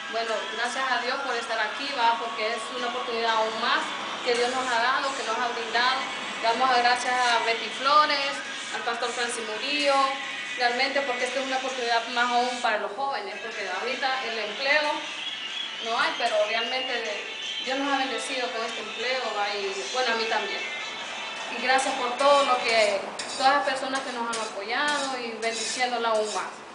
Bueno, gracias a Dios por estar aquí, va, porque es una oportunidad aún más que Dios nos ha dado, que nos ha brindado. Damos gracias a Betty Flores, al pastor Francis Murillo, realmente porque esta es una oportunidad más aún para los jóvenes, porque ahorita el empleo no hay, pero realmente Dios nos ha bendecido con este empleo, va, y bueno, a mí también. Y gracias por todo lo que, todas las personas que nos han apoyado y bendiciéndola aún más.